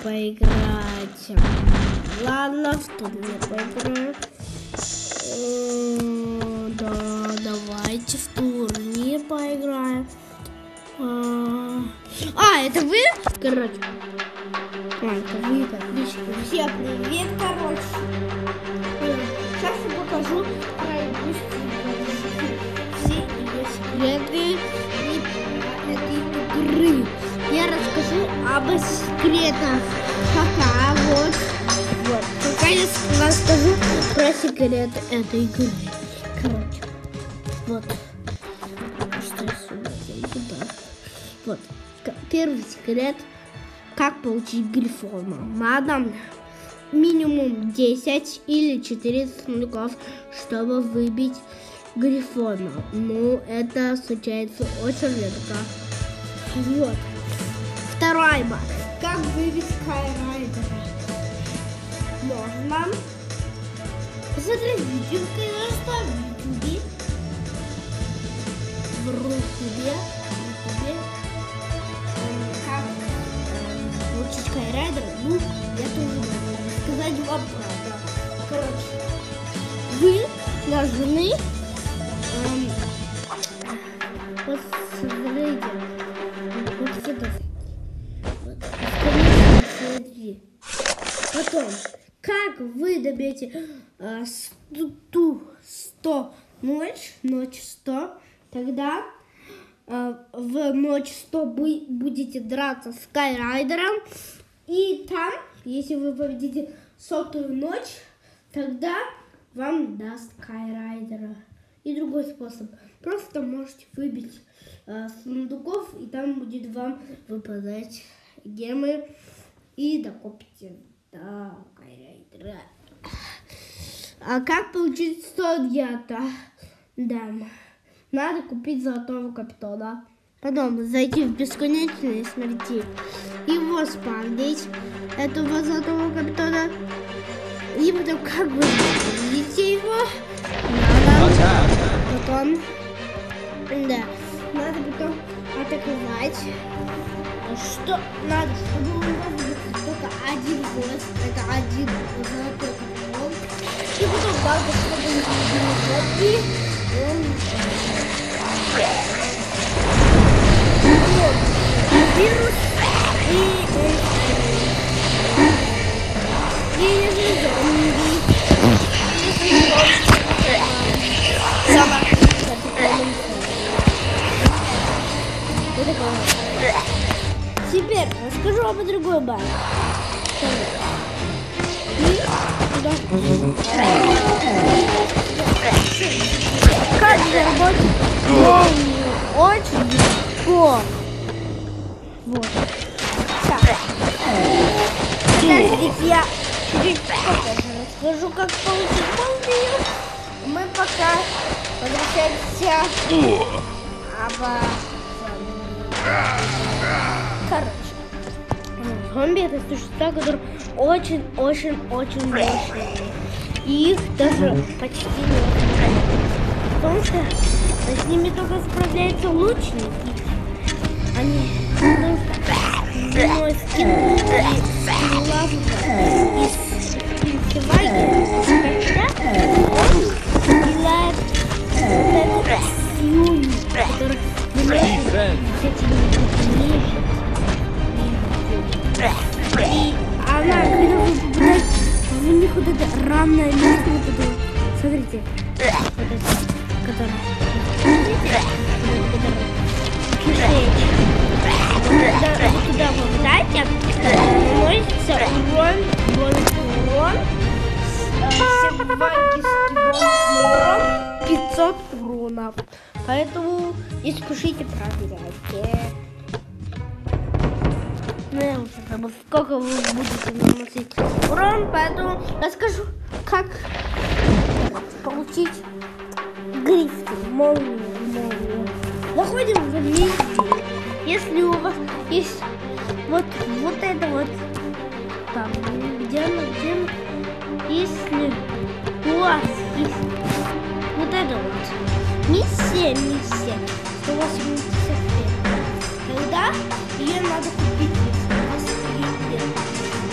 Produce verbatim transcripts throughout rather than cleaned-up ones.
поиграть. Ладно, в турнир поиграем. О, да, давайте в турнир поиграем. А, а это вы? Короче. А, это вы, подписчики. Всем привет, короче. Сейчас я покажу все ее секреты этой игры. Я расскажу об секретах. Пока, вот. Вот. Пока я расскажу про секреты этой игры. Короче. Вот. Что я сюда делаю? Вот. Первый секрет. Как получить грифона. Надо минимум десять или четыреста сундуков, чтобы выбить грифона. Ну, это случается очень редко. Вот. Второй баг. Как выбить Скайрайдера? Можно посмотреть видео, конечно, в ютубе. В рутубе. Как получить Скайрайдера? Ну, я тоже могу сказать вам правду. Короче, вы должны эм, посмотрите. Вот сюда. Вот. Смотри. Потом, как вы добьете э, ту сто ночь, ночь сто, тогда э, в ночь сто вы будете драться с Скайрайдером, и там, если вы победите сотую ночь, тогда вам даст Скайрайдера. И другой способ. Просто можете выбить э, сундуков, и там будет вам выпадать гемы, и докопите до Скайрайдера. А как получить сто дьята? Да. Надо купить золотого капитана. Потом зайти в бесконечные, смотрите, его спавнить, этого золотого капитана. И потом как вы видите его, надо потом, да, надо потом атаковать. Что надо, чтобы у вас был только один голос, это один золотой капитан. И потом надо, чтобы он не был, и он... Вирус и и теперь расскажу об другой базе. Как заработать молнию очень легко. Вот. Так. Подождите, я чуть-чуть покажу. Расскажу, как получить молнию. Мы пока возвращаемся обо... Короче. Зомби — это существа, которые очень-очень-очень мощные. И их даже почти не управляют. Потому что с ними только справляются лучники. Они мной скинули лаву из пинкеваги, когда он делает вот этот силу, который выносит эти нижние. И она, когда вы попадаете в них вот это равное место, вот это, смотрите, вот это, которое, смотрите, вот это, кишечник. Когда вы туда попадаете, наносится урон, бонусный урон, урон, пятьсот уронов. Поэтому искушите, проверяйте. Ну, я уже забыл, сколько вы будете наносить урон, поэтому расскажу, как получить грифон, молнию, молнию. Заходим в везде. Если у вас есть вот, вот это вот, там, где она, где она, если у вас есть вот это вот, миссия, миссия, сто восемьдесят пять, тогда ее надо купить, если у вас есть.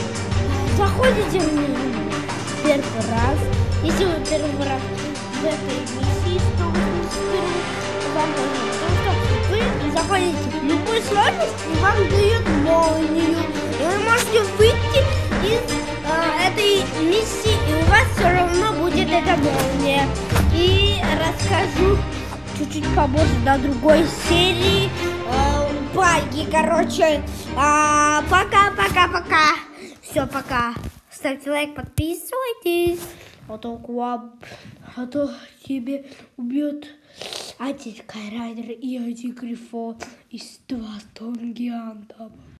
заходите в нее первый раз. Если вы первый раз в этой миссии, сто восемьдесят первый, вам должно, вы заходите в любую сложность и вам дают молнию. И вы можете выйти из э, этой миссии, и у вас все равно будет эта молния. И расскажу чуть-чуть побольше до другой серии. Э, баги, короче. А, пока-пока-пока. Все, пока. Ставьте лайк, подписывайтесь. А то к вам, а то тебе убьет один Скайрайдер и один Грифон из два Тонгианта.